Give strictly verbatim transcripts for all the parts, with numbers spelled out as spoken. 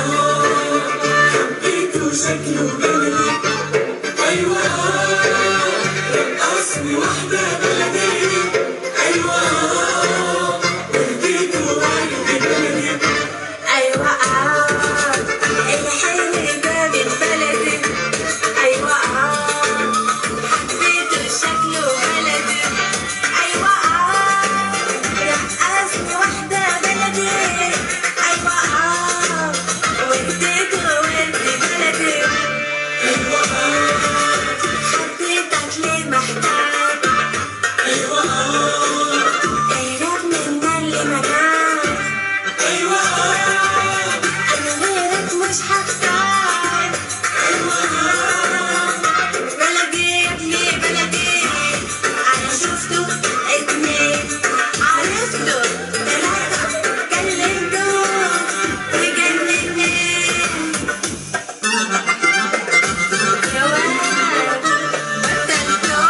حبيته شكله بلدي، أيوة رقصني واحدة بلدي، أيوة ورديته ورد بلدي، أيوة الحلو ده من بلدي، أيوة حبيته شكله بلدي، أيوة رقصني واحدة بلدي، أيوة ورديته ورد بلدي، أيوة حبيتك ليه محتاج، أيوة قرب منا اللي مكان، أيوة أنا غيرك مش هختار، بلدي يا ابني بلدي، أنا شفته اتنين عرفته تلاتة كلمته وجنني يا واد بطلته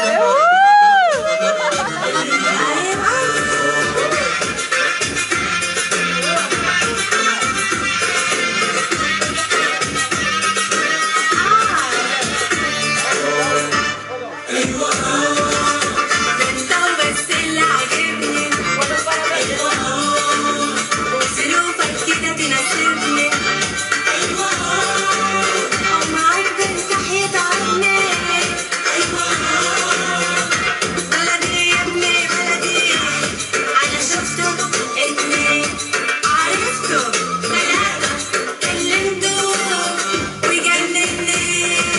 أيوة انت وبس اللي عاجبني، وظروفك كده تناسبني، ومعاك ترتاح تعبني، بلدي يا ابني بلدي، انا شفته اتنين عرفته تلاتة كلمته وجنني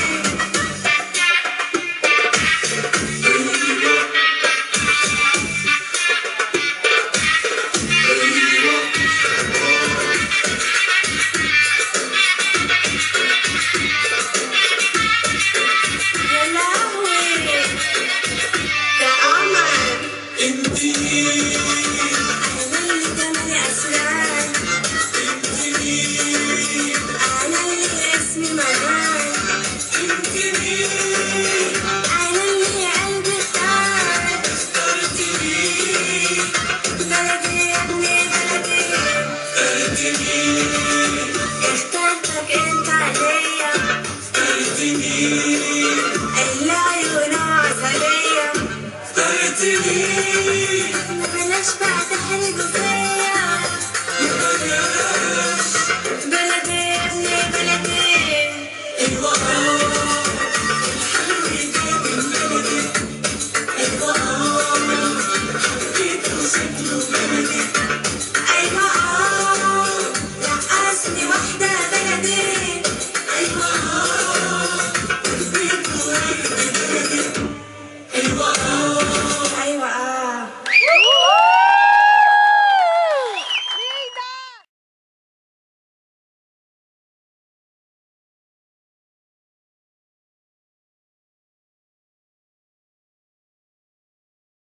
يا لهوي يا قمر، انتي انا اللي جمالي اسرار، انا اللي اسمي مجال، انتي انا اللي قلبي اختار، بلدي يا ابني بلدي، اخترتني اخترتك